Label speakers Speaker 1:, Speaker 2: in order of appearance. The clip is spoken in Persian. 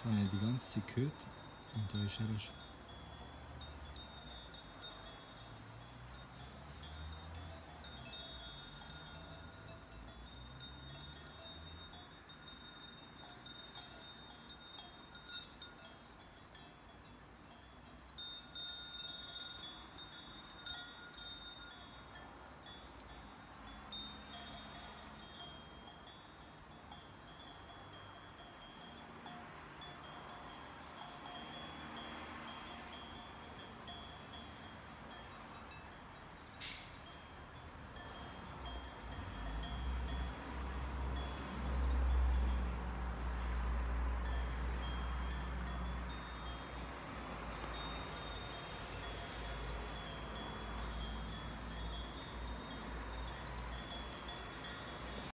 Speaker 1: Jetzt habe ich die ganze Zeit gehört und da ist er schon.